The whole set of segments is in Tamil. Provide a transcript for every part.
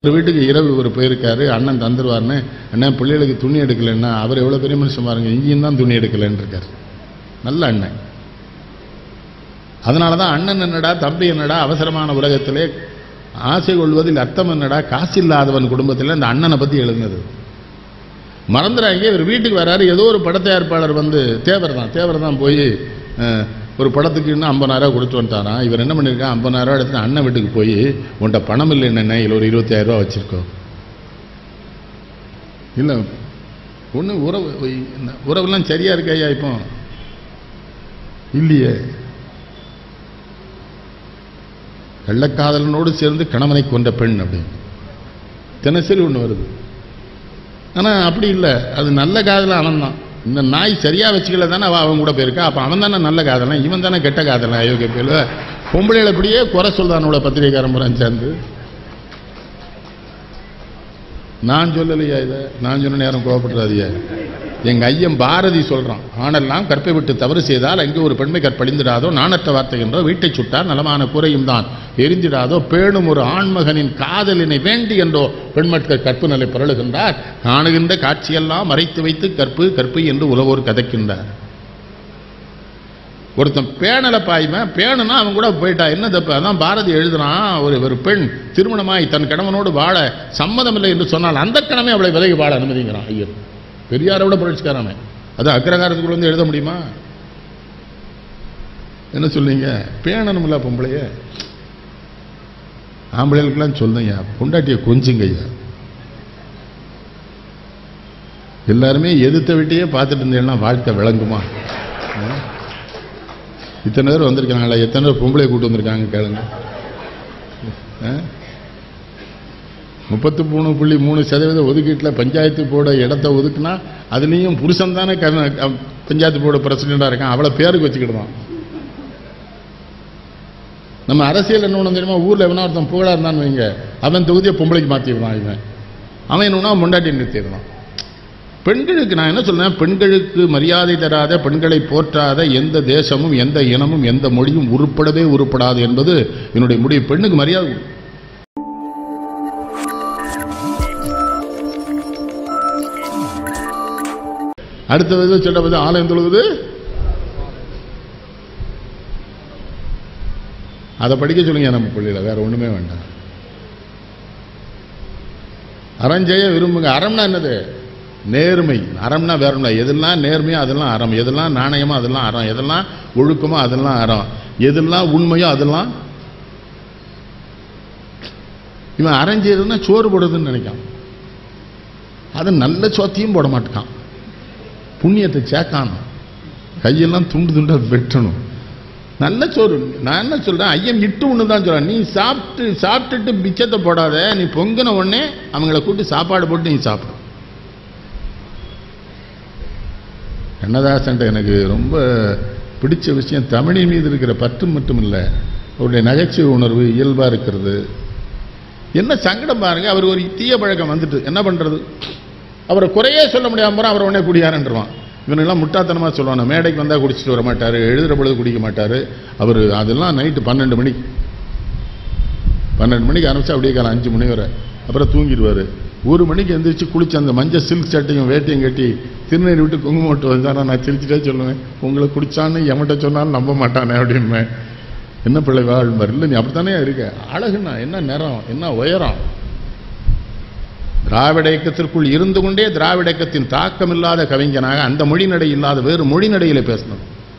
ஒரு வீட்டுக்கு இரவு ஒரு போயிருக்காரு, அண்ணன் தந்துருவார்னு. அண்ணன் பிள்ளைகளுக்கு துணி எடுக்கலைன்னா அவர் எவ்வளோ பெரிய மனுஷன் பாருங்க, இங்கேயும் தான் துணி எடுக்கலைன்னு இருக்கார். நல்ல அண்ணன். அதனால தான் அண்ணன் என்னடா தம்பி என்னடா அவசரமான உலகத்திலே ஆசை கொள்வதில் அர்த்தம் என்னடா காசு இல்லாதவன் குடும்பத்தில் இந்த அண்ணனை பற்றி எழுதுனது மறந்துடாங்க. இவர் வீட்டுக்கு வராரு, ஏதோ ஒரு பட தயாரிப்பாளர் வந்து தேவர் தான் போய் ஒரு படத்துக்கு இன்னும் 50,000 கொடுத்து வந்துட்டாரான். இவர் என்ன பண்ணியிருக்கான், 50,000 எடுத்து அண்ணன் வீட்டுக்கு போய் உன்ட்ட பணம் இல்லை என்னென்ன இல்லை ஒரு 25,000 வச்சிருக்கோம். இல்லை ஒன்று உறவுலாம் சரியா இருக்கு ஐயா இப்போ இல்லையே. கள்ளக்காதலனோடு சேர்ந்து கணவனை கொண்ட பெண் அப்படின்னு தினசரி ஒன்று வருது. ஆனால் அப்படி இல்லை, அது நல்ல காதல அவன் தான். இந்த நாய் சரியா வச்சுக்கல தானே அவன் கூட போயிருக்கா. அப்போ அவன் தானே நல்ல காதலன், இவன் தானே கெட்ட காதலன். அயோக்கிய பேர் பொம்பளைகளை அப்படியே குறை சொல்றானோட பத்திரிகைக்காரன் முறை சேர்ந்து. நான் சொல்லலையா இதை, நான் சொன்ன நேரம் கோவப்படுறாதியா. எங்க ஐயன் பாரதி சொல்றான், ஆனெல்லாம் கற்பை விட்டு தவறு செய்தால் அங்கே ஒரு பெண்மை கற்பழிந்திடாதோ, நாணற்ற வார்த்தை என்றோ வீட்டை சுட்டார் நலமான கூரையும் தான் எரிந்திடாதோ, பேணும் ஒரு ஆண்மகனின் காதலினை வேண்டி என்றோ பெண்மட்கள் கற்பு நிலை புரளுகின்றார், காணுகின்ற காட்சியெல்லாம் மறைத்து வைத்து கற்பு கற்பு என்று உலவோர் கதைக்கின்றார். ஒருத்தன் பேணலை பாய்வன், பேணுனா அவன் கூட போயிட்டா என்ன தப்பு. அதான் பாரதி எழுதுறான், ஒரு பெண் திருமணமாய் தன் கணவனோடு வாழ சம்மதமில்லை என்று சொன்னால் அந்த கணமே அவளை விலகி வாழ அனுமதிங்கிறான் ஐயர். பெரியாரை விட புரட்சிக்காரமே. அது அக்ரகாரத்துக்குள்ள வந்து எழுத முடியுமா? என்ன சொல்றீங்க, பேணணும்ல பொம்பளைய. ஆம்பளைகளுக்கெல்லாம் சொல்லுங்கய்யா, பொண்டாட்டிய கொஞ்சுங்கய்யா. எல்லாருமே எதிர்த்த விட்டையே பார்த்துட்டு இருந்தேன்னா வாழ்க்கை விளங்குமா? இத்தனை பேர் வந்திருக்காங்களா, எத்தனை பேர் பொம்பளை கூட்டு வந்திருக்காங்க கேளுங்க. 33.3% ஒதுக்கீட்டில் பஞ்சாயத்து போர்டு இடத்த ஒதுக்குனா அதுலேயும் புருஷன் தானே பஞ்சாயத்து போர்டு பிரசிடெண்டாக இருக்கான். அவ்வளோ பேருக்கு வச்சுக்கிடுவான். நம்ம அரசியல் என்ன ஒன்று தெரியுமா, ஊரில் எவனா ஒருத்தன் புகழாக இருந்தான்னு வைங்க, அவன் தொகுதியை பொம்பளைக்கு மாற்றிடுவான். அவன் என்னன்னா முண்டாட்டி நிறுத்திடுவான். பெண்களுக்கு நான் என்ன சொல்றேன், பெண்களுக்கு மரியாதை தராத, பெண்களை போற்றாத எந்த தேசமும் எந்த இனமும் எந்த மொழியும் உருப்படவே உருப்படாது என்பது என்னுடைய முடிவு. பெண்ணுக்கு மரியாதை. அடுத்த வித சொல்ல ஆலயம் தொழுவது, அதை படிக்க சொல்லுங்க நம்ம பிள்ளைல, வேற ஒண்ணுமே வேண்டாம். அறஞ்செய்ய விரும்புங்க. அறம்னா என்னது? நேர்மை. அறம்னா வேற ஒண்ணு. எதெல்லாம் நேர்மையோ அதெல்லாம் அறம், எதெல்லாம் நாணயமோ அதெல்லாம் அறம், எதெல்லாம் ஒழுக்கமோ அதெல்லாம் அறம், எதெல்லாம் உண்மையோ அதெல்லாம். இவன் அறஞ்செய்யறதுன்னா சோறு போடுறதுன்னு நினைக்கான். அதை நல்ல சோத்தையும் போட மாட்டான். புண்ணியத்தை சேர்க்காணும், கையெல்லாம் துண்டு துண்டா வெட்டணும். நல்ல சோறு. நான் என்ன சொல்றேன், ஐயன் இட்டு ஒண்ணு தான் சொல்றேன். நீ சாப்பிட்டுட்டு பிச்சத்தை போடாத, நீ பொங்கின உடனே அவங்கள கூட்டி சாப்பாடு போட்டு நீ சாப்பிடு. கண்ணதாசன் எனக்கு ரொம்ப பிடிச்ச விஷயம் தமிழின் மீது இருக்கிற பற்று மட்டும் இல்லை, அவருடைய நகைச்சுவை உணர்வு இயல்பா இருக்கிறது. என்ன சங்கடம் பாருங்க, அவர் ஒரு தீய பழக்கம் வந்துட்டு என்ன பண்றது, அவரை குறையே சொல்ல முடியாம போற, அவர் உடனே குடியாரன்றான். இவனெல்லாம் முட்டாத்தனமா சொல்லுவாங்க. மேடைக்கு வந்தா குடிச்சிட்டு வர மாட்டாரு, எழுதுற பொழுது குடிக்க மாட்டாரு. அவர் அதெல்லாம் நைட்டு 12 மணிக்கு ஆரம்பிச்சா அப்படியே காலம் 5 மணி வரை, அப்புறம் தூங்கிடுவாரு. 1 மணிக்கு எந்திரிச்சு குளிச்சு அந்த மஞ்சள் சில்க் சட்டையும் வேட்டையும் கட்டி திருநீர் விட்டு குங்குமம் விட்டு வந்தானா நான் சிரிச்சுட்டே சொல்லுவேன், உங்களை குடிச்சான்னு எமட்ட சொன்னாலும் நம்ப மாட்டானே அப்படின்னு. என்ன பிள்ளை வாழ்வார், இல்லை நீ அப்படித்தானே இருக்க. அழகுன்னா என்ன நிறம், என்ன உயரம். திராவிட இயக்கத்திற்குள் இருந்து கொண்டே திராவிட இயக்கத்தின் தாக்கம் இல்லாத கவிஞனாக அந்த மொழி நடை இல்லாத வேறு மொழி நடையில பேசணும்.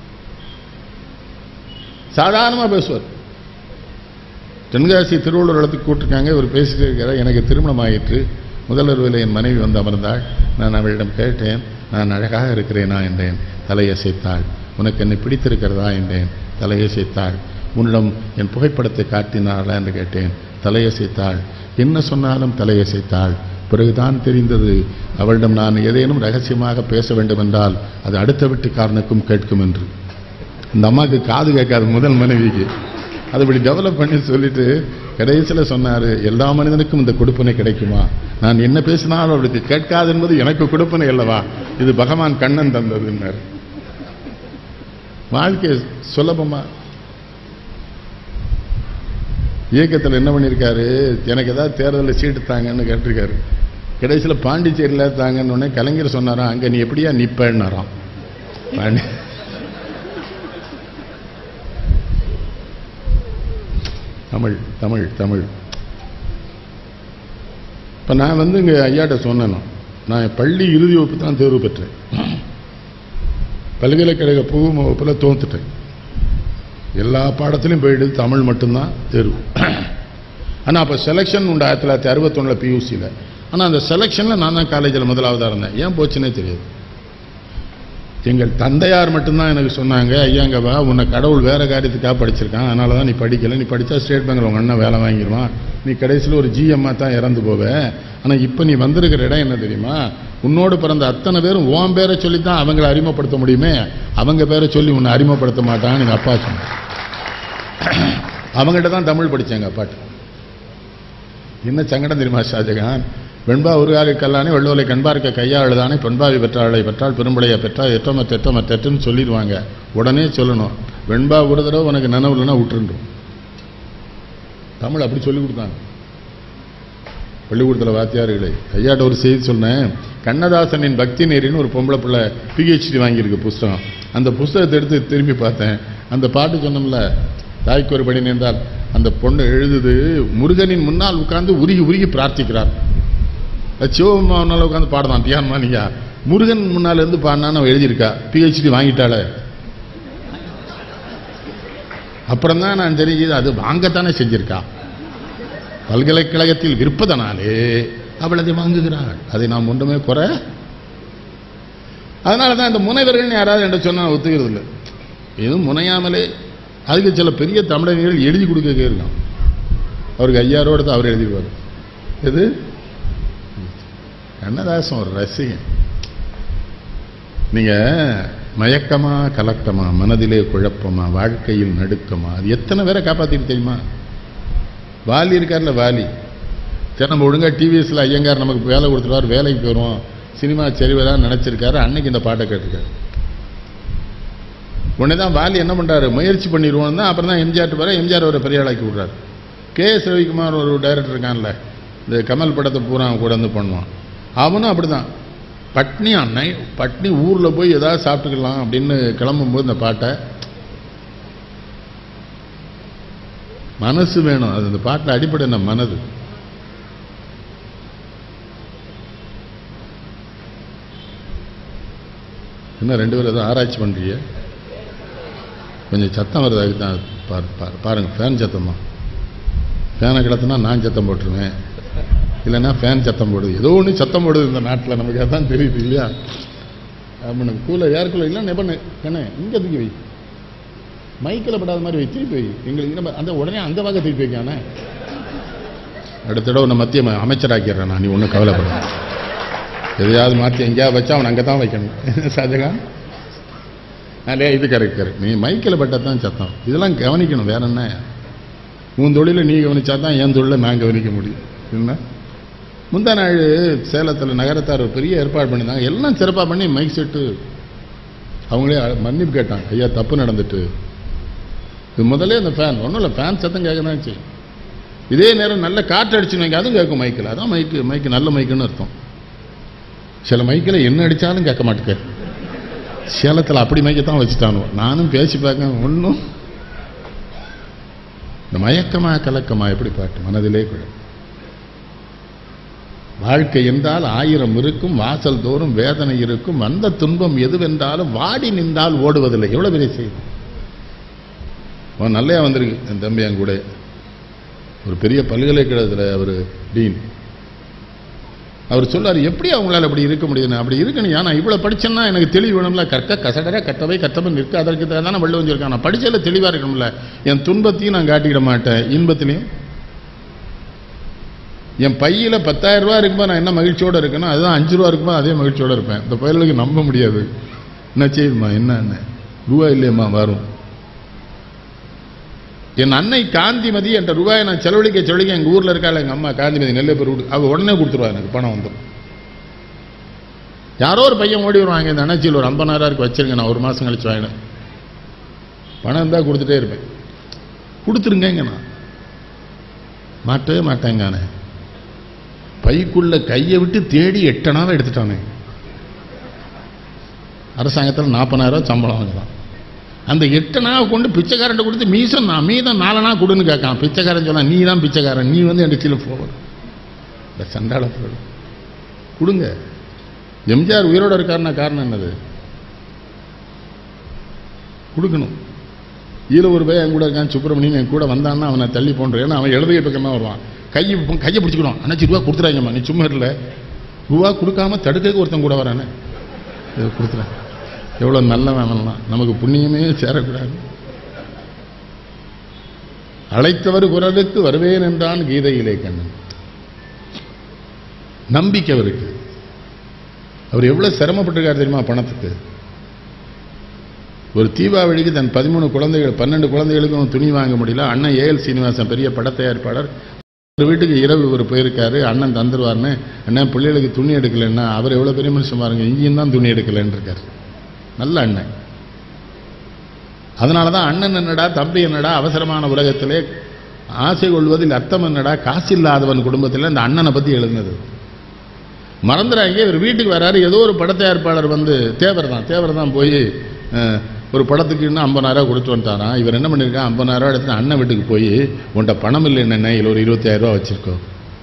சாதாரணமா பேசுவார். தென்காசி திருவள்ளூர் இடத்துக்கு கூட்டிருக்காங்க, இவர் பேசிட்டு இருக்கிறார். எனக்கு திருமணம் ஆயிற்று. முதல்வரில் என் மனைவி வந்து அமர்ந்தாள். நான் அவளிடம் கேட்டேன், நான் அழகாக இருக்கிறேனா என்றேன். தலையசைத்தாள். உனக்கு என்னை பிடித்திருக்கிறதா என்றேன். தலையசைத்தாள். உன்னிடம் என் புகைப்படத்தை காட்டினாளா என்று கேட்டேன். தலையசைத்தாள். என்ன சொன்னாலும் தலையசைத்தாள். பிறகுதான் தெரிந்தது, அவளிடம் நான் ஏதேனும் ரகசியமாக பேச வேண்டும் என்றால் அது அடுத்த வீட்டுக்காரனுக்கும் கேட்கும் என்று. இந்த அம்மாவுக்கு காது கேட்காது, முதல் மனைவிக்கு. அதை இப்படி டெவலப் பண்ணி சொல்லிட்டு கடைசியில் சொன்னாரு, எல்லா மனிதனுக்கும் இந்த கொடுப்பனை கிடைக்குமா? நான் என்ன பேசினாலும் அவளுக்கு கேட்காது என்பது எனக்கு கொடுப்பனை அல்லவா, இது பகவான் கண்ணன் தந்ததுன்னார். வாழ்க்கை சுலபமா இயக்கத்தில் என்ன பண்ணியிருக்காரு, எனக்கு ஏதாவது தேர்தலில் சீட்டு தாங்கன்னு கேட்டிருக்காரு. கடைசியில் பாண்டிச்சேரியில் தாங்கன்னு உடனே கலைஞர் சொன்னாராம், அங்கே நீ எப்படியா நிப்பேன்னாராம். தமிழ் தமிழ் தமிழ். இப்போ நான் இங்கே ஐயாட்ட சொன்னேன், நான் பள்ளி இறுதி வகுப்பு தான் தேர்வு பெற்றேன், பல்கலைக்கழக புகும் வகுப்பில் தோத்துட்டேன். எல்லா பாடத்திலையும் போயிடுது, தமிழ் மட்டும்தான் தேர்வு. ஆனால் அப்போ செலெக்ஷன் உண்டு 1961 பியூசியில். ஆனால் அந்த செலெக்ஷனில் நான் தான் காலேஜில் முதலாவதாக இருந்தேன். ஏன் போச்சுன்னே தெரியாது. எங்கள் தந்தையார் மட்டும்தான் எனக்கு சொன்னாங்க, ஐயாங்கவா உன்னை கடவுள் வேறு காரியத்துக்காக படிச்சிருக்கான், அதனால தான் நீ படிக்கலை, நீ படித்தா ஸ்டேட் பேங்கில் உங்கள் அண்ணன் வேலை வாங்கிடுவான், நீ கடைசியில் ஒரு ஜிஎம்மாக தான் இறந்து போவேன். ஆனால் இப்போ நீ வந்திருக்கிற இடம் என்ன தெரியுமா, உன்னோடு பிறந்த அத்தனை பேரும் உன் பேரை சொல்லி தான் அவங்களை அறிமுகப்படுத்த முடியுமே, அவங்க பேரை சொல்லி உன்னை அறிமுகப்படுத்த மாட்டான்னு எங்கள் அப்பா சொன்னாங்க. அவங்ககிட்ட தான் தமிழ் படித்தேன் எங்கள் அப்பாட்ட. என்ன சங்கடம் தெரியுமா ஷாஜகான், வெண்பா உருகாரி கல்லானே வெள்ளோலை கண்பார்க்க கையாளுதானே பெண்பாவி பெற்றாளை பெற்றால் பெரும்படையை பெற்றால் எட்டமற்றெட்டுன்னு சொல்லிடுவாங்க. உடனே சொல்லணும், வெண்பா ஒரு தடவை உனக்கு நினைவுலன்னா விட்டுருன்றோம். தமிழ் அப்படி சொல்லி கொடுத்தாங்க பள்ளிக்கூடத்தில் வாத்தியார்களே. ஐயாட்ட ஒரு செய்தி சொன்னேன், கண்ணதாசனின் பக்தி நேரின்னு ஒரு பொம்பளை பிள்ளை PhD வாங்கியிருக்கு புஸ்தகம். அந்த புஸ்தகத்தை எடுத்து திரும்பி பார்த்தேன், அந்த பாட்டு சொன்னோம்ல, தாய்க்கு ஒரு படி நேர்ந்தால், அந்த பொண்ணு எழுதுது, முருகனின் முன்னால் உட்கார்ந்து உருகி உருகி பிரார்த்திக்கிறார். சிவபெருமா முன்னால் உட்காந்து பாடுதான் தியானமா, நீங்க முருகன் முன்னால் இருந்து பாடினான்னு எழுதியிருக்கா, PhD வாங்கிட்டாள. அப்புறம் தான் நான் தெரிஞ்சது, அது வாங்கத்தானே செஞ்சிருக்கா, பல்கலைக்கழகத்தில் விற்பதனாலே அவள் அதை வாங்குகிறாள். அதை நாம் ஒன்றுமே குறை. அதனால தான் இந்த முனைவர்கள் யாராவது என்று சொன்னால் ஒத்துக்கிறது இல்லை. எதுவும் முனையாமலே அதுக்கு சில பெரிய தமிழர்கள் எழுதி கொடுக்க இருக்கான். அவருக்கு ஐயாரோடு தான் அவர் எழுதிடுவார். எது கண்ணதாசன் ஒரு ரசிகன். நீங்க மயக்கமா கலக்கமா, மனதிலே குழப்பமா, வாழ்க்கையில் நடுக்கமா, அது எத்தனை பேரை காப்பாத்திட்டு தெரியுமா? வாலி இருக்கார்ல, வாலி நம்ம ஒழுங்கா டிவிஎஸ்ல ஐயங்கார் நமக்கு வேலை கொடுத்துருவார், வேலைக்கு போயிடுவோம், சினிமா செறிவதான் நினைச்சிருக்காரு. அன்னைக்கு இந்த பாட்டை கேட்டிருக்காரு. உடனே தான் வாலி என்ன பண்றாரு, முயற்சி பண்ணிடுவோம் தான். அப்புறம் தான் எம்ஜிஆர் வர, எம்ஜிஆர் ஒரு பெரிய ஆளாக்கி விடுறாரு. KS ரவிக்குமார் ஒரு டைரக்டர் இருக்கான்ல, இந்த கமல் படத்தை பூரா கூட வந்து பண்ணுவான். அவனும் அப்படிதான், பட்னி அன்னை பட்னி ஊரில் போய் ஏதாவது சாப்பிட்டுக்கலாம் அப்படின்னு கிளம்பும்போது இந்த பாட்டை, மனசு வேணும். அது இந்த பாட்டில் அடிப்படை என்ன, மனது. என்ன 2 பேரும் எதாவது ஆராய்ச்சி பண்றீங்க? கொஞ்சம் சத்தம் வருது, அதுக்கு தான் பாருங்க, ஃபேன் சத்தம் தான். ஃபேனை கிடத்துனா நான் சத்தம் போட்டுருவேன், இல்லைன்னா ஃபேன் சத்தம் போடுது, ஏதோ ஒன்று சத்தம் போடுது இந்த நாட்டில், நமக்கு அதான் தெரியுது இல்லையா? அப்போ கூலர் ஏர் கூலர் இல்லை நெபண்ணு என்ன இங்கே தூக்கி வை, மைக்கில் படாத மாதிரி வை, திருப்பி வை. எங்களுக்கு நம்ம அந்த உடனே அந்த வகை திருப்பி வைக்கானே, அடுத்த தடவை உன்னை மத்திய அமைச்சராக்கிறேன் நான், நீ ஒன்றும் கவலைப்பட. எதையாவது மாற்றி எங்கேயாவது வச்சா அவன் அங்கே தான் வைக்கணும். ஷாஜகான் இல்லையா, இது கரெக்ட் கரெக்ட். நீ மைக்கில் பட்டால் தான் சத்தம், இதெல்லாம் கவனிக்கணும். வேற என்ன, உன் தொழிலை நீ கவனிச்சா தான் என் தொழிலை நான் கவனிக்க முடியும். என்ன முந்தா நாள் சேலத்தில் நகரத்தார் ஒரு பெரிய ஏற்பாடு பண்ணியிருந்தாங்க, எல்லாம் சிறப்பாக பண்ணி மைக் செட்டு அவங்களே மன்னிப்பு கேட்டாங்க, ஐயா தப்பு நடந்துட்டு. இது முதலே அந்த ஃபேன் ஒன்றும் இல்லை, ஃபேன் சத்தம் கேட்க தான் செய்யும். இதே நேரம் நல்ல காற்று அடிச்சுன்னு வைங்க, அதுவும் கேட்கும் மைக்கில். அதான் மைக்கு நல்ல மைக்குன்னு அர்த்தம். சில மைக்கில் என்ன அடித்தாலும் கேட்க மாட்டேங்க. சேலத்தில் அப்படி மைக்கத்தான் வச்சுட்டானோ, நானும் பேசி பார்க்க ஒன்றும். இந்த மயக்கமா கலக்கமா எப்படி பாட்டு, மனதிலே கூட. வாழ்க்கை என்றால் 1000 இருக்கும், வாசல் தோறும் வேதனை இருக்கும், வந்த துன்பம் எதுவென்றாலும் வாடி நின்றால் ஓடுவதில்லை. எவ்வளவு பெரிய செய்தி. அவன் நல்லையா வந்திருக்கு என் தம்பி, என் கூட ஒரு பெரிய பல்கலைக்கழகத்தில் அவர் டீன். அவர் சொல்லார், எப்படி அவங்களால அப்படி இருக்க முடியும், அப்படி இருக்கணும். ஏன்னா இவ்வளோ படிச்சேன்னா எனக்கு தெளிவு வேணும்ல, கற்க கசடர கட்டவை கட்டவன் நிற்க, அதற்கு தானே வெள்ள வந்திருக்கான். நான் படிச்சதில் தெளிவாக இருக்கணும்ல. என் துன்பத்தையும் நான் காட்டிக்கிட மாட்டேன், இன்பத்திலையும். என் பையில் 10,000 ரூபா இருக்கும்போது நான் என்ன மகிழ்ச்சியோடு இருக்கணும், அதுதான் 5 ரூபா இருக்கும்போது அதே மகிழ்ச்சியோடு இருப்பேன். இந்த பயலுக்கு நம்ப முடியாது. என்ன செய்யுமா, என்ன ரூபா இல்லையம்மா வரும். என் அன்னை காந்திமதி என்ற ரூபாயை நான் செலவழிக்க எங்கள் ஊரில் இருக்காள் எங்கள் அம்மா காந்திமதி, நெல்லை பேர் விட்டு அவள் உடனே கொடுத்துருவா, எனக்கு பணம் வந்துடும். யாரோ ஒரு பையன் ஓடி வருவாங்க, இந்த அணைச்சியில் ஒரு 50,000 வச்சிருங்க, நான் 1 மாதம் கழிச்சு வாங்கினேன். பணம் இருந்தால் கொடுத்துட்டே இருப்பேன். கொடுத்துருங்க நான் மாட்டவே மாட்டேங்கானே. பைக்குள்ள கையை விட்டு தேடி 8 அணாவை எடுத்துட்டானே. அரசாங்கத்தில் 40,000 சம்பளம் வாங்கலாம். அந்த 8 அணாவை கொண்டு பிச்சைக்காரன் கொடுத்து மீதம் 4 அணா கொடுன்னு கேட்கான். பிச்சைக்காரன் சொன்னா நீ தான் பிச்சைக்காரன், நீ வந்து என் கீழே போக இந்த சண்டாள கொடுங்க. எம்ஜிஆர் உயிரோடு இருக்காருன்னா காரணம் என்னது? கொடுக்கணும். ஈழ ஒரு பையன் என் கூட இருக்கான், சுப்பிரமணியன், என் கூட வந்தான்னா அவனை தள்ளி போன்ற. ஏன்னா அவன் எழுதிய பக்கமாக வருவான். கையை பிடிச்சிக்கணும். அண்ணாச்சி ரூபா கொடுத்துறாங்கம்மா, நீ சும்மா இல்லை. ரூபா கொடுக்காம தடுக்க ஒருத்தன் கூட வரானே, இதை கொடுத்துறேன். எவ்வளோ நல்லவன் அவன்லாம். நமக்கு புண்ணியமே சேரக்கூடாது. அழைத்தவர் குரலுக்கு வருவேன் என்றான் கீதையிலே கண்ணன். நம்பிக்கை அவருக்கு. அவர் எவ்வளவு சிரமப்பட்டிருக்காரு தெரியுமா பணத்துக்கு. ஒரு தீபாவளிக்கு தன் 13 குழந்தைகள் 12 குழந்தைகளுக்கும் துணி வாங்க முடியல. அண்ணன் ஏஎல் சீனிவாசன் பெரிய பட தயாரிப்பாளர், ஒரு வீட்டுக்கு இரவு ஒரு போயிருக்காரு. அண்ணன் தந்துருவார்னு. அண்ணன் பிள்ளைகளுக்கு துணி எடுக்கலன்னா அவர் எவ்வளவு பெரிய மனுஷன் பாருங்க. இங்கேயும் தான் துணி எடுக்கலன்னு இருக்காரு. நல்ல அண்ணன். அதனாலதான் அண்ணன் என்னடா தம்பி என்னடா அவசரமான உலகத்திலே ஆசை கொள்வதில் அர்த்தம் என்னடா காசு இல்லாதவன் குடும்பத்தில் இந்த அண்ணனை பத்தி எழுந்தது மறந்துறாங்க. இவர் வீட்டுக்கு வராரு. ஏதோ ஒரு பட தயாரிப்பாளர் வந்து தேவர் தான் போய் ஒரு படத்துக்கு இன்னும் 50,000 கொடுத்து வந்துட்டாரான். இவர் என்ன பண்ணியிருக்கான், 50,000 எடுத்து அண்ணன் வீட்டுக்கு போய் உன்ட்ட பணம் இல்லை என்ன, இல்லை ஒரு 25,000 வச்சிருக்கோம்.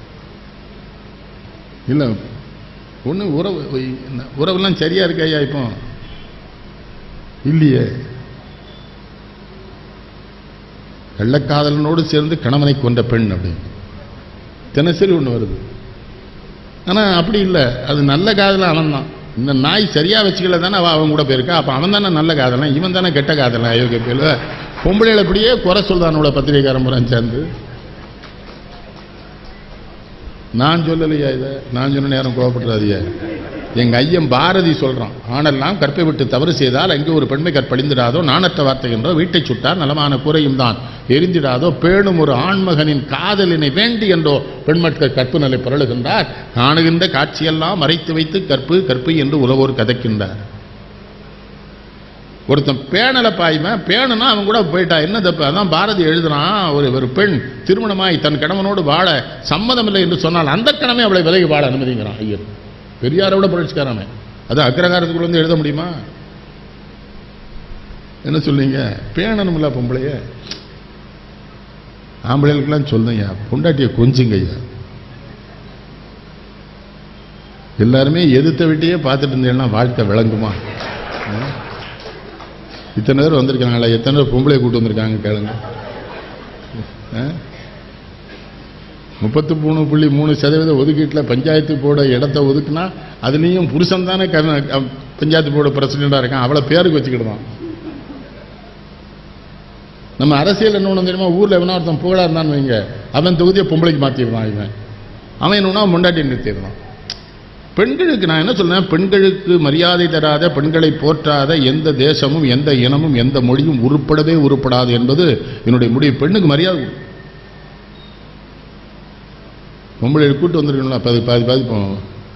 இல்லை ஒன்று உறவுலாம் சரியா இருக்கையா இப்போ இல்லையே. கள்ளக்காதலனோடு சேர்ந்து கணவனை கொண்ட பெண் அப்படின்னு தினசரி ஒன்று வருது. ஆனால் அப்படி இல்லை. அது நல்ல காதலன் அவன் தான். இந்த நாய் சரியா வச்சுக்கல தானே அவன் கூட போயிருக்கா. அப்போ அவன் தானே நல்ல காதலன், இவன் தானே கெட்ட காதலன். அயோக்கிய பேர் பொம்பளைகளை அப்படியே குறை சொல்றானோட பத்திரிகைக்காரன் முறை சேர்ந்து. நான் சொல்லலையா இதை? நான் சொன்ன நேரம் கோவப்படுறாதியா? எங்க ஐயன் பாரதி சொல்றான், ஆனெல்லாம் கற்பை விட்டு தவறு செய்தால் அங்கே ஒரு பெண்மை கற்பழிந்திடாதோ, நாணற்ற வார்த்தை என்றோ வீட்டை சுட்டார் நலமான குறையும் தான் எரிந்திடாதோ, பேணும் ஒரு ஆண்மகனின் காதலினை வேண்டி என்றோ பெண்மட்கள் கற்பு நிலை புரளுகின்றார், காணுகின்ற காட்சியெல்லாம் மறைத்து வைத்து கற்பு கற்பு என்று உலகோர் கதைக்கின்றார். ஒருத்தன் பேணலை பாய்வன், பேணுனா அவன் கூட போயிட்டா என்ன தப்பு? அதான் பாரதி எழுதுறான், ஒரு பெண் திருமணமாய் தன் கணவனோடு வாழ சம்மதம் இல்லை என்று சொன்னால் அந்த கணமே அவளை விலகி வாழ அனுமதிங்கிறான் ஐயர். பெரியாரை விட புரட்சிக்காரமே. அது அக்ரகாரத்துக்குள்ள வந்து எழுத முடியுமா? என்ன சொல்லுங்க? பேணணும்ல பொம்பளைய. ஆம்பளைகளுக்கெல்லாம் சொல்லுங்க, பொண்டாட்டிய கொஞ்சுங்க ஐயா. எல்லாருமே எதிர்த்த விட்டையே பார்த்துட்டு இருந்தீங்கன்னா வாழ்க்கை விளங்குமா? இத்தனை பேர் வந்திருக்காங்களா? எத்தனை பேர் பொம்பளை கூட்டு வந்திருக்காங்க கேளுங்க. 33.3% ஒதுக்கீட்டில் பஞ்சாயத்து போர்டு இடத்த ஒதுக்குனா அதுலேயும் புருஷன் தானே பஞ்சாயத்து போர்டு பிரசிடண்டாக இருக்கான். அவளை பேருக்கு வச்சுக்கிடுவான். நம்ம அரசியல் என்ன ஒன்று தெரியுமா? ஊரில் எவனா ஒருத்தன் புகழா இருந்தான்னு வைங்க, அவன் தொகுதியை பொம்பளைக்கு மாற்றிடுவான். அவன் என்னன்னா முண்டாட்டி நிறுத்திடுவான். பெண்களுக்கு நான் என்ன சொல்றேன், பெண்களுக்கு மரியாதை தராத, பெண்களை போற்றாத எந்த தேசமும் எந்த இனமும் எந்த மொழியும் உருப்படவே உருப்படாது என்பது என்னுடைய முடிவு. பெண்ணுக்கு மரியாதை பொம்பளை கூட்டு வந்துருக்கணும்ல, பாதி போவோம்.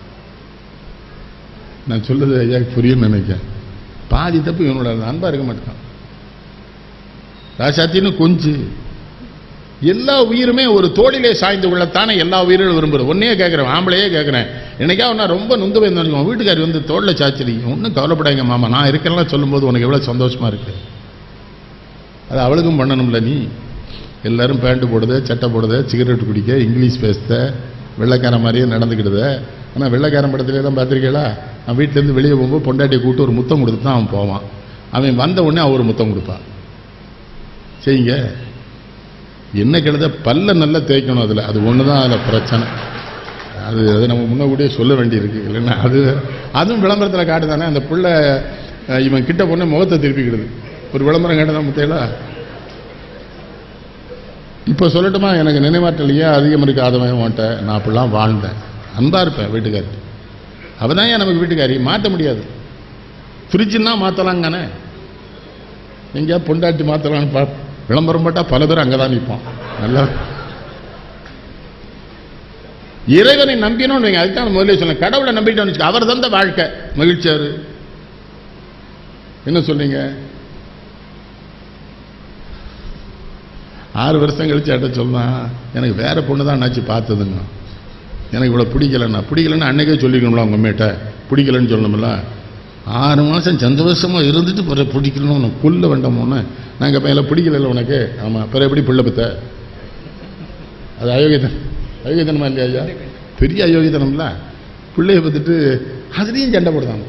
நான் சொல்றது ஐயா புரியும் நினைக்கிறேன். பாதி தப்பு இவனோட அன்பா இருக்க மாட்டான். ராசாத்தின்னு கொஞ்சம் எல்லா உயிருமே ஒரு தோளிலே சாய்ந்து கொள்ளத்தானே எல்லா உயிர்களும் விரும்புகிறேன். ஒன்னே கேட்குறேன், ஆம்பளையே கேட்குறேன். எனக்கா நான் ரொம்ப நொந்து போயிருந்தோம், வீட்டுக்காரி வந்து தோளில் சாச்சிருக்கீங்க, ஒன்றும் கவலைப்படாங்க மாமா, நான் இருக்கேன்லாம் சொல்லும்போது உனக்கு எவ்வளோ சந்தோஷமா இருக்கு. அது அவளுக்கும் பண்ணணும்ல. நீ எல்லாரும் பேண்ட் போடுத, சட்டை போடுத, சிகரெட் குடிக்க, இங்கிலீஷ் பேசுத, வெள்ளைக்காரன் மாதிரியே நடந்துக்கிடுத. ஆனால் வெள்ளைக்காரன் படத்திலே தான் பார்த்துருக்கீங்களா? அவன் வீட்டிலேருந்து வெளியே போகும்போது பொண்டாட்டியை கூப்பிட்டு ஒரு முத்தம் கொடுத்து தான் அவன் போவான். அவன் வந்த உடனே அவன் ஒரு முத்தம் கொடுப்பான். செய்யுங்க. என்ன கெடுத பல்ல நல்லா தேய்க்கணும். அதில் அது ஒன்று தான் அதில் பிரச்சனை. அது நம்ம முன்னக்கூட்டியே சொல்ல வேண்டியிருக்கு இல்லைன்னா அதுவும் விளம்பரத்தில் காட்டுதானே. அந்த பிள்ளை இவன் கிட்ட பொண்ணு முகத்தை திருப்பிக்கிடுது. ஒரு விளம்பரம் கேட்டதான் முத்தையில. இப்போ சொல்லட்டுமா, எனக்கு நினைவாற்றலையே அதிகம் இருக்காதவன் உன்ட்ட. நான் அப்படிலாம் வாழ்ந்தேன், அன்பா இருப்பேன் வீட்டுக்காரி. அவதான் நமக்கு வீட்டுக்காரி. மாற்ற முடியாது. ஃப்ரிட்ஜுன்னா மாற்றலாங்கானே, எங்கேயா பொண்டாட்டி மாற்றலான்னு விளம்பரம் போட்டால் பல பேர் அங்கே தான் நிற்பான். நல்லா இறைவனை நம்பினோன்னு வைங்க. அதுக்கான முதல்ல சொன்னேன், கடவுளை நம்பிட்டோன்னு வச்சுக்க, அவர் தந்த வாழ்க்கை மகிழ்ச்சியாரு. என்ன சொன்னீங்க? 6 வருஷம் கழிச்சு என்கிட்ட சொன்னான், எனக்கு வேற பொண்ணு தான் என்னாச்சு பார்த்ததுங்க, எனக்கு இவ்வளோ பிடிக்கலன்னா அன்னைக்கே சொல்லிக்கணும்ல உங்கள் அம்மிட்ட, பிடிக்கலன்னு சொல்லணும்ல. 6 மாதம் சந்தோஷமாக இருந்துட்டு பிறகு பிடிக்கணும்னு புல்ல வேண்டாமோன்னு நாங்கள் பையன் பிடிக்கல உனக்கு. ஆமாம், பிறகு எப்படி புள்ள பத்த? அது அயோக்கியத்தனமா இல்லையா ஐயா? பெரிய அயோக்கியத்தனம்ல. பிள்ளைய பத்துட்டு அதுலேயும் சண்டை போடுதாங்க.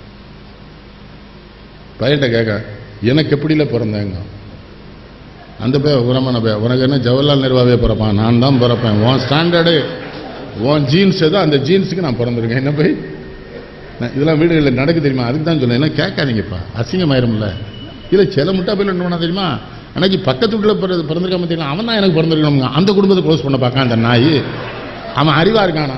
பையன்கிட்ட கேட்க, எனக்கு எப்படில பிறந்தேங்க? அந்த பையன் உரமான பையன், உனக்கு என்ன ஜவஹர்லால் நேருவாவே பிறப்பான், நான் தான் பிறப்பேன், உன் ஸ்டாண்டர்டு உன் ஜீன்ஸ் ஏதோ அந்த ஜீன்ஸுக்கு நான் பிறந்திருக்கேன். என்ன போய் இதெல்லாம் வீடுகளில் நடக்க தெரியுமா? அதுக்கு தான் சொல்லுவேன், என்ன கேட்காதீங்கப்பா, அசிங்கமாயிரும்ல. இல்லை சில முட்டா பையில என்ன பண்ணா தெரியுமா, அன்னைக்கு பக்கத்து வீட்டில் பிறந்திருக்காம தெரியல, அவன் தான் எனக்கு பிறந்திருக்கணுங்க, அந்த குடும்பத்தை க்ளோஸ் பண்ண பார்க்கான் அந்த நாய். அவன் அறிவா இருக்கானா?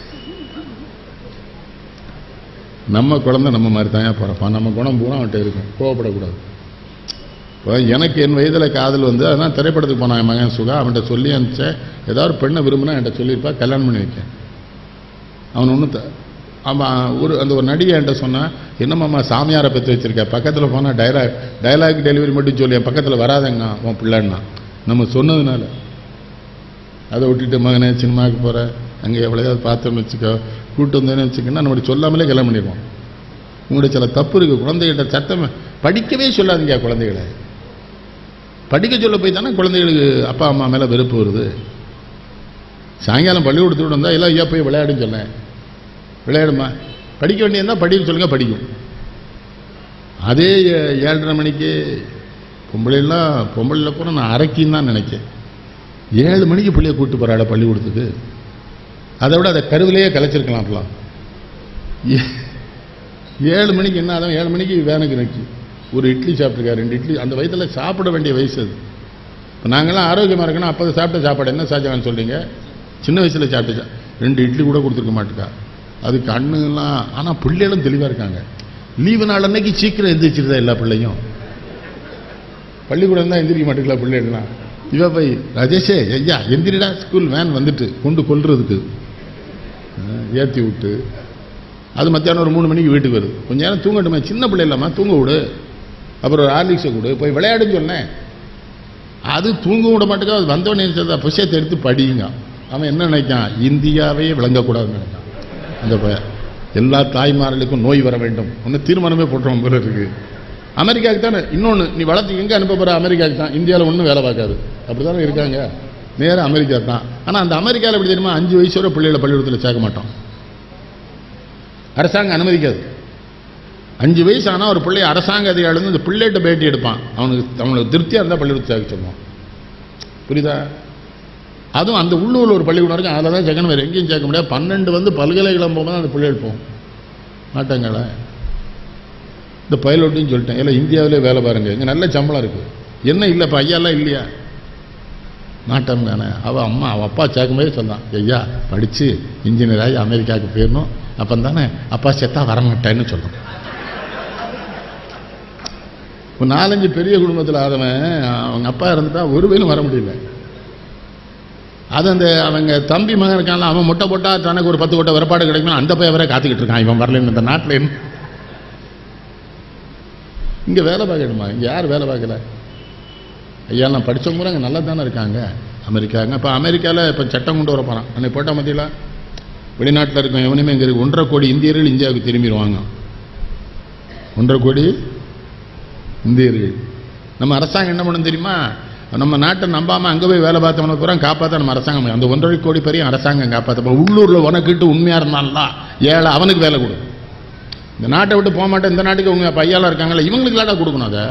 நம்ம குழந்தை நம்ம மாதிரி தான் பிறப்பான், நம்ம குணம் பூரா அவன்கிட்ட இருக்கும், கோவப்படக்கூடாது. இப்போ எனக்கு என் வயதில் காதல் வந்து அதான் திரைப்படத்துக்கு போனான் என் மகன் சுகா, அவன்கிட்ட சொல்லி அனுப்பிச்சேன், ஏதாவது ஒரு பெண்ணை விரும்பினா என்கிட்ட சொல்லியிருப்பா, கல்யாணம் பண்ணி வைக்கேன். அவன் ஒன்று அவன் அந்த ஒரு நடிகை என்கிட்ட சொன்னான், என்னம்மா சாமியாரை பற்றி வச்சிருக்க, பக்கத்தில் போனால் டைலாக் டெலிவரி மட்டும் சொல்லி என் பக்கத்தில் வராதங்க உன் பிள்ளைன்னா. நம்ம சொன்னதுனால அதை விட்டுட்டு மகனே சினிமாவுக்கு போகிற, அங்கே எவ்வளோயாவது பார்த்தோன்னு வச்சுக்கோ, கூட்டு வந்தேன்னு வச்சுக்கன்னா நம்ம சொல்லாமலே கல்யாணம் பண்ணிடுவோம். உங்களுடைய சில தப்பு இருக்குது. குழந்தைகிட்ட சட்டம் படிக்கவே சொல்லாதீங்க. குழந்தைகளை படிக்க சொல்ல போய் தானே குழந்தைகளுக்கு அப்பா அம்மா மேலே வெறுப்பு வருது. சாயங்காலம் பள்ளிக்கூடத்துக்கு வந்தால் எல்லாம் ஐயா போய் விளையாடுன்னு சொன்னேன், விளையாடுமா, படிக்க வேண்டியதுதான் படின்னு சொல்லுங்க, படிக்கும். அதே 7:30 மணிக்கு பொம்பளையில் கூட நான் அரைக்கின்னு தான் நினைச்சேன். 7 மணிக்கு பிள்ளைய கூப்பிட்டு போகிறாட பள்ளிக்கூடத்துக்கு. அதை விட அதை கருவிலேயே கலைச்சிருக்கலாம். அப்பலாம் 7 மணிக்கு என்ன ஆகும், 7 மணிக்கு வேனுக்கு நிற்கி ஒரு இட்லி சாப்பிட்ருக்கா, 2 இட்லி. அந்த வயதில் சாப்பிட வேண்டிய வயசு அது. இப்போ நாங்கள்லாம் ஆரோக்கியமாக இருக்கணும், அப்போ சாப்பிட்ட சாப்பாடு என்ன சாப்பிட்டான்னு சொல்றீங்க? சின்ன வயசில் சாப்பிட்டு 2 இட்லி கூட கொடுத்துருக்க மாட்டேக்கா. அது கண்ணுலாம். ஆனால் பிள்ளைகளும் தெளிவாக இருக்காங்க. லீவு நாள் அன்னைக்கு சீக்கிரம் எந்திரிச்சிருந்தா எல்லா பிள்ளையும். பள்ளிக்கூடம் தான் எந்திரிக்க மாட்டேங்களா பிள்ளைகள்லாம். இவ போய் ராஜேஷே ஐயா எந்திரிடா, ஸ்கூல் வேன் வந்துட்டு கொண்டு கொல்றதுக்கு ஏற்றி விட்டு, அது மத்தியானம் ஒரு 3 மணிக்கு வீட்டுக்கு வருது. கொஞ்ச நேரம் தூங்கட்டுமே, சின்ன பிள்ளை இல்லாமல் தூங்க விடு, அப்புறம் ஒரு ஹார்லிக்ஸை கொடு, போய் விளையாடுன்னு சொன்னேன். அது தூங்க விட மாட்டேங்க. அது வந்தவனே புஷயத்தை எடுத்து படிங்க. அவன் என்ன நினைக்கான், இந்தியாவே விளங்கக்கூடாதுன்னு நினைக்கான் அந்த பையன். எல்லா தாய்மார்களுக்கும் நோய் வர வேண்டும் ஒன்று தீர்மானமே போட்டுருவோம் போல இருக்கு. அமெரிக்காவுக்கு தானே இன்னொன்று நீ வளர்த்து எங்கே அனுப்ப போகிற, அமெரிக்காவுக்கு தான். இந்தியாவில் ஒன்றும் வேலை பார்க்காது, அப்படி தானே இருக்காங்க. நேராக அமெரிக்கா தான். ஆனால் அந்த அமெரிக்காவில் எப்படி தெரியுமா, 5 வயசு வரை பிள்ளைகளை பள்ளிக்கூடத்தில் சேர்க்க மாட்டோம், அரசாங்கம் அனுமதிக்காது. 5 வயசு ஆனால் ஒரு பிள்ளை அரசாங்க அதிகாரிலேருந்து இந்த பிள்ளைகிட்ட பேட்டி எடுப்பான். அவனுக்கு திருப்தியாக இருந்தால் பள்ளிக்கூடத்தை சேர்க்க சொல்லுவான். புரியுதா? அதுவும் அந்த உள்ளூரில் ஒரு பள்ளிக்கூடம் இருக்கு, அதில் தான் சேர்க்கணும், வேறு எங்கேயும் சேர்க்க முடியாது. 12 வந்து பல்கலைக்கழகம் போகும்போது அந்த பிள்ளை எடுப்போம் மாட்டாங்களே. இந்த பைலட்டையும் சொல்லிட்டேன், இல்லை இந்தியாவிலே வேலை பாருங்க, இங்கே நல்ல சம்பளம் இருக்குது. என்ன இல்லைப்பா ஐயாலாம் இல்லையா? மாட்டாங்க தானே. அவள் அப்பா சேர்க்கும்போதே சொன்னான், ஐயா படித்து இன்ஜினியர் ஆகி அமெரிக்காவுக்கு போயிடணும், அப்போ தானே அப்பா செத்தா வரமாட்டேன்னு சொல்கிறோம். ஒரு 4-5 பெரிய குடும்பத்தில் ஆதவன் அவங்க அப்பா இருந்துட்டா ஒரு வேலும் வர முடியல. அது அந்த அவங்க தம்பி மகன் இருக்கான்ல, அவன் முட்டை போட்டா தனக்கு ஒரு 10 கோட்டை விறப்பாடு கிடைக்கும், அந்த பையன் வரை காத்துக்கிட்டு இருக்கான், இவன் வரலன்னு. இந்த நாட்டில் இங்கே வேலை பார்க்கணுமா? இங்கே யார் வேலை பார்க்கல? ஐயா நான் படித்தவங்க கூட அங்கே நல்லா தானே இருக்காங்க அமெரிக்காங்க. இப்போ அமெரிக்காவில் இப்போ சட்டம் கொண்டு வர போகிறான். அன்னைக்கு போட்டால் மத்தியில் வெளிநாட்டில் இருக்கும் எவனுமே இங்கே இருக்கு 1.5 கோடி இந்தியர்கள் இந்தியாவுக்கு திரும்பிடுவாங்க. 1.5 கோடி இந்தியர்கள். நம்ம அரசாங்கம் என்ன பண்ணணும் தெரியுமா, நம்ம நாட்டை நம்பாமல் அங்கே போய் வேலை பார்த்தவனுக்கு பூரா காப்பாற்ற நம்ம அரசாங்கம். அந்த 1.5 கோடி பேரையும் அரசாங்கம் காப்பாற்ற. உள்ளூரில் உனக்கிட்டு உண்மையாக இருந்தாலும் ஏழை அவனுக்கு வேலை கொடு. இந்த நாட்டை விட்டு போக மாட்டேன், இந்த நாட்டுக்கு உங்க பையாலாம் இருக்காங்களே இவங்களுக்கு லாட்டா கொடுக்கணும். அதை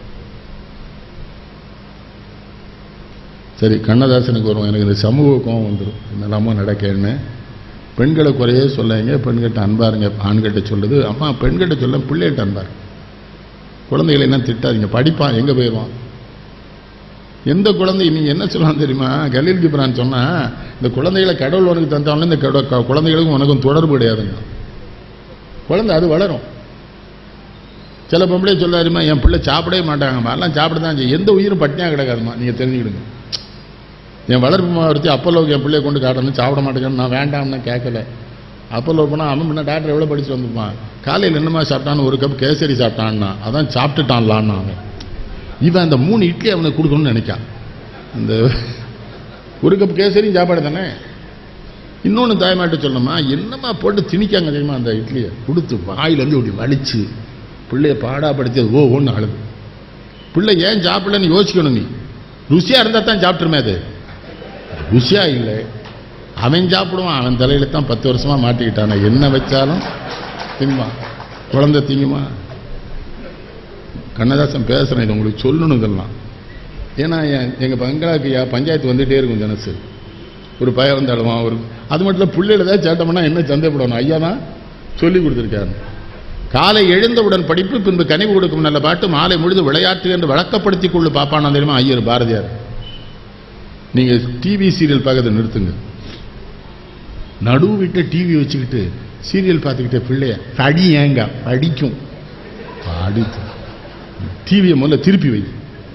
சரி கண்ணதாசனுக்கு வரும். எனக்கு இந்த சமூக கோவம் வந்துடும், என்னெல்லாமோ நடக்கேன்னு. பெண்களை குறையே சொல்லாங்க, பெண்கிட்ட அன்பாருங்க, ஆண்கிட்ட சொல்லுது. அம்மா பெண்கிட்ட சொல்ல பிள்ளைகிட்ட அன்பாரு. குழந்தைகளை என்ன திட்டாதீங்க, படிப்பான் எங்கே போயிடுவான். எந்த குழந்தை நீங்கள் என்ன சொல்லலாம் தெரியுமா, கலீல் கிப்ரான் சொன்னால் இந்த குழந்தைகளை கடவுள் உனக்கு தந்தாலும் இந்த குழந்தைகளுக்கும் உனக்கும் தொடர்பு கிடையாதுங்க. குழந்தை அது வளரும். சில பொம்பளை சொல்லாருமா, என் பிள்ளை சாப்பிடவே மாட்டாங்கம்மா, எல்லாம் சாப்பிட தான் செய்யும். எந்த உயிரும் பட்டினியாக கிடக்காதுமா, நீங்கள் தெரிஞ்சுக்கிடுங்க. என் வளர்ப்பு ஒருத்தி அப்போலோவுக்கு என் பிள்ளையை கொண்டு காட்டணும், சாப்பிட மாட்டேங்கன்னு நான் வேண்டாம்னு கேட்கல. அப்போலோ போனால் அவன் முன்ன டாக்டர் எவ்வளோ படிச்சு வந்துருப்பான். காலையில் என்னமா சாப்பிட்டான்னு 1 கப் கேசரி சாப்பிட்டான்னா, அதான் சாப்பிட்டுட்டான்லான்னு அவன். இவன் அந்த 3 இட்லி அவனுக்கு கொடுக்கணும்னு நினைக்கான். இந்த ஒரு கப் கேசரியும் சாப்பாடு தானே. இன்னொன்று தாய்மாட்ட சொல்லணுமா, என்னம்மா போட்டு திணிக்காங்க தெரியுமா அந்த இட்லியை கொடுத்து வாயிலேருந்து இப்படி வலிச்சு பிள்ளைய பாடாப்படுத்தி அது ஒன்று அழுது. பிள்ளை ஏன் சாப்பிடலன்னு யோசிக்கணும். நீ ருசியாக இருந்தால் தான் சாப்பிட்ருமே. அது ருசியாக இல்லை. அவன் சாப்பிடுவான், அவன் தலையில தான் 10 வருஷமாக மாட்டிக்கிட்டான். என்ன வச்சாலும் திங்குமா, குழந்தை திங்குமா. கண்ணதாசன் பேசுகிறேன், இது உங்களுக்கு சொல்லணும் இதெல்லாம். ஏன்னா எங்கள் பங்களாக்கு பஞ்சாயத்து வந்துகிட்டே இருக்கும் தினசு. ஒரு பையன் வந்து அழுவான். ஒரு அது மட்டும் இல்லை, பிள்ளைகள் ஏதாவது சேட்டம்னா என்ன சந்தேகப்படணும். ஐயா தான் சொல்லி கொடுத்துருக்காரு. காலை எழுந்தவுடன் படிப்பு, பின்பு கனிவு கொடுக்கும் நல்ல பாட்டு, மாலை முழுது விளையாட்டு என்று வழக்கப்படுத்திக் கொள்ளு பாப்பானா தெரியுமா ஐயர் பாரதியார். நீங்கள் டிவி சீரியல் பார்க்கறத நிறுத்துங்க. நடுவு விட்டு டிவி வச்சுக்கிட்டு சீரியல் பார்த்துக்கிட்டே பிள்ளைய படி ஏங்க படிக்கும். படித்து டிவியை முதல்ல திருப்பி வை.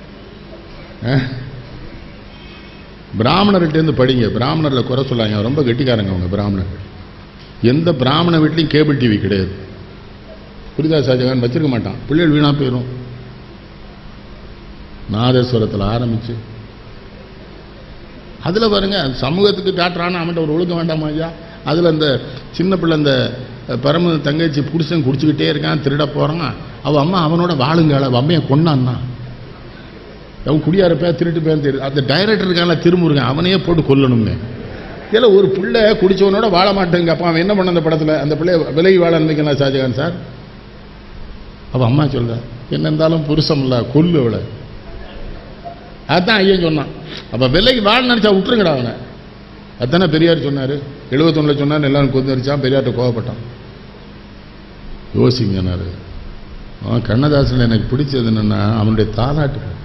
பிராமணர்கிட்டேருந்து படிங்க. பிராமணரில் குறை சொல்லாங்க, ரொம்ப கெட்டிக்காரங்க அவங்க பிராமணர்கள். எந்த பிராமண வீட்லையும் கேபிள் டிவி கிடையாது. புரிதா ஷாஜகான் வச்சிருக்க மாட்டான். பிள்ளைகள் வீணா போயிடும். நாதேஸ்வரத்தில் ஆரம்பிச்சு அதில் பாருங்க, சமூகத்துக்கு காட்டுறான்னு அவன்கிட்ட ஒரு ஒழுக்கம் வேண்டாமா ஐயா. அதில் அந்த சின்ன பிள்ளை அந்த பரம தங்கச்சி புருஷன் குடிச்சுக்கிட்டே இருக்கான், திருட போகிறான். அவன் அம்மா அவனோட வாழுங்கால அவன் அம்மையை கொண்டான்னா. அவன் குடியாரப்பா திருட்டு பேர் தெரியுது. அந்த டைரக்டருக்கான திருமுருகன் அவனையே போட்டு கொல்லணும்னு. இதில் ஒரு பிள்ளை குடிச்சவனோட வாழ மாட்டேங்க. அப்போ அவன் என்ன பண்ண அந்த படத்தில் அந்த பிள்ளைய விலகி வாழ அனுப்பிக்கலாம் ஷாஜகான் சார். அவன் அம்மா சொல்ற என்ன இருந்தாலும் புருஷம் இல்லை, கொல்லு அவளை. அதுதான் ஐயன் சொன்னான். அப்போ விலைக்கு வாழ நினச்சா விட்டுருங்கடா அவனை. அதுதானே பெரியார் சொன்னார். 71 சொன்னார், எல்லாரும் கொந்தரிச்சான், பெரியார்கிட்ட கோவப்பட்டான். யோசிங்கன்னாரு. அவன் கண்ணதாசன் எனக்கு பிடிச்சது என்னன்னா அவனுடைய தாலாட்டு பாட்டு.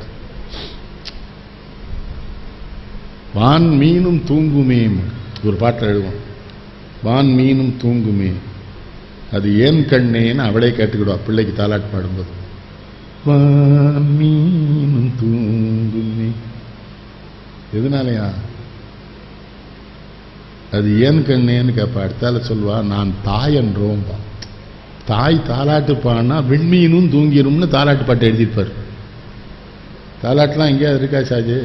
வான் மீனும் தூங்குமே ஒரு பாட்டில் எழுதுவான். வான் மீனும் தூங்குமே அது ஏன் கண்ணேன்னு அவளே கேட்டுக்கிடுவா பிள்ளைக்கு தாலாட்டு பாடும்போது. வான் மீனும் தூங்குமே எதுனாலயா அது ஏன் கண்ணேன்னு கேட்பா. அடுத்தால சொல்வா நான் தாய் என்றோம். தாய் தாலாட்டு பாடினா விண்மீனும் தூங்கிரும்னு தாலாட்டு பாட்டு எழுதியிருப்பார். தாலாட்டுலாம் எங்கேயாவது இருக்கா ஷாஜி?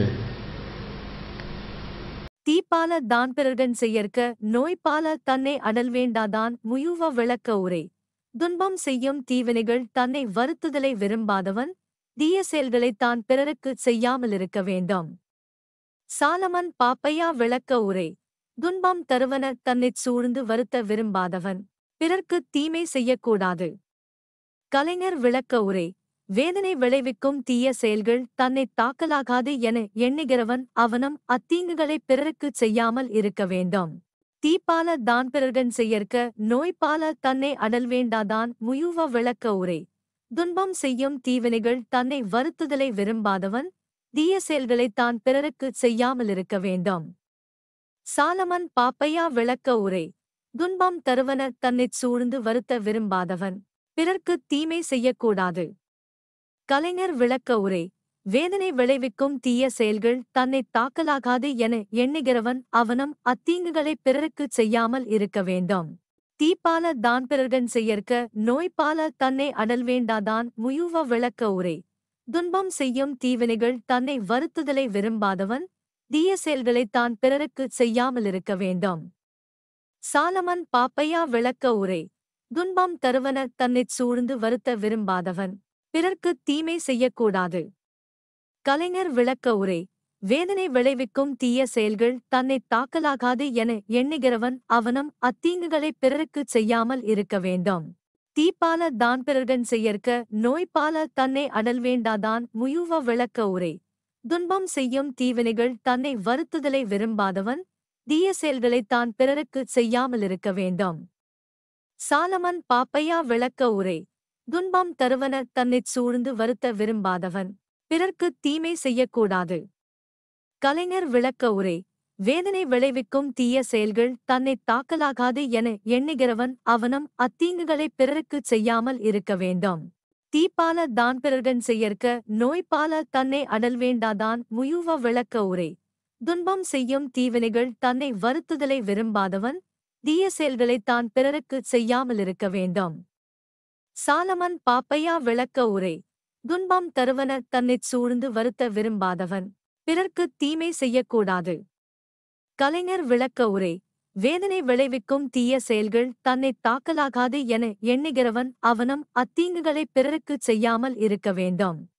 தீப்பால தான் பிறர்கன் செய்யற்க நோய்பால தன்னை அடல் வேண்டாதான் முயுவ விளக்க உரை. துன்பம் செய்யும் தீவினைகள் தன்னை வருத்துதலை விரும்பாதவன் தீய செயல்களை தான் பிறருக்கு செய்யாமலிருக்க வேண்டும். சாலமன் பாப்பையா விளக்க உரை. துன்பம் தருவன தன்னைச் சூழ்ந்து வருத்த விரும்பாதவன் பிறர்க்கு தீமை செய்யக்கூடாது. கலைஞர் விளக்க உரை. வேதனை விளைவிக்கும் தீய செயல்கள் தன்னை தாக்கலாகாது என எண்ணுகிறவன் அவனும் அத்தீங்குகளை பிறருக்கு செய்யாமல் இருக்க வேண்டும். தீப்பால தான் பிறர்கன் செய்யற்க நோய்பால தன்னை அடல் வேண்டாதான் முயுவ விளக்க உரை. துன்பம் செய்யும் தீவினைகள் தன்னை வருத்துதலை விரும்பாதவன் தீய செயல்களை தான் பிறருக்கு செய்யாமலிருக்க வேண்டும். சாலமன் பாப்பையா விளக்க உரை. துன்பம் தருவன தன்னைச் சூழ்ந்து வருத்த விரும்பாதவன் பிறர்க்கு தீமை செய்யக்கூடாது. கலைஞர் விளக்க உரை. வேதனை விளைவிக்கும் தீய செயல்கள் தன்னை தாக்கலாகாது என எண்ணுகிறவன் அவனும் அத்தீங்குகளை பிறருக்கு செய்யாமல் இருக்க வேண்டும். தீப்பால தான் பிறர்கன் செய்யற்க நோய்பால தன்னை அடல் வேண்டாதான் முயுவ விளக்க உரை. துன்பம் செய்யும் தீவினைகள் தன்னை வருத்துதலை விரும்பாதவன் தீய செயல்களை தான் பிறருக்கு செய்யாமலிருக்க வேண்டும். சாலமன் பாப்பையா விளக்க உரை. துன்பம் தருவன தன்னைச் சூழ்ந்து வருத்த விரும்பாதவன் பிறர்க்கு தீமை செய்யக்கூடாது. கலைஞர் விளக்க உரை. வேதனை விளைவிக்கும் தீய செயல்கள் தன்னை தாக்கலாகாது என எண்ணுகிறவன் அவனும் அத்தீங்குகளை பிறருக்கு செய்யாமல் இருக்க வேண்டும். தீப்பால தான் பிறர்கன் செய்யற்க நோய்பால தன்னை அடல் வேண்டாதான் முயுவ விளக்க உரை. துன்பம் செய்யும் தீவினைகள் தன்னை வருத்துதலை விரும்பாதவன் தீய செயல்களை தான் பிறருக்கு செய்யாமலிருக்க வேண்டும். சாலமன் பாப்பையா விளக்க உரை. துன்பம் தருவன தன்னைச் சூழ்ந்து வருத்த விரும்பாதவன் பிறர்க்கு தீமை செய்யக்கூடாது. கலைஞர் விளக்க உரை. வேதனை விளைவிக்கும் தீய செயல்கள் தன்னை தாக்கலாகாது என எண்ணுகிறவன் அவனும் அத்தீங்குகளை பிறருக்கு செய்யாமல் இருக்க வேண்டும். தீப்பால தான் பிறர்கன் செய்யற்க நோய்பால தன்னை அடல் வேண்டாதான் முயுவ விளக்க உரை. துன்பம் செய்யும் தீவினைகள் தன்னை வருத்துதலை விரும்பாதவன் தீய செயல்களை தான் பிறருக்கு செய்யாமலிருக்க வேண்டும். சாலமன் பாப்பையா விளக்க உரை. துன்பம் தருவன தன்னைச் சூழ்ந்து வருத்த விரும்பாதவன் பிறர்க்கு தீமை செய்யக்கூடாது. கலைஞர் விளக்க உரை. வேதனை விளைவிக்கும் தீய செயல்கள் தன்னை தாக்கலாகாது என எண்ணுகிறவன் அவனும் அத்தீங்குகளை பிறருக்குச் செய்யாமல் இருக்க வேண்டும்.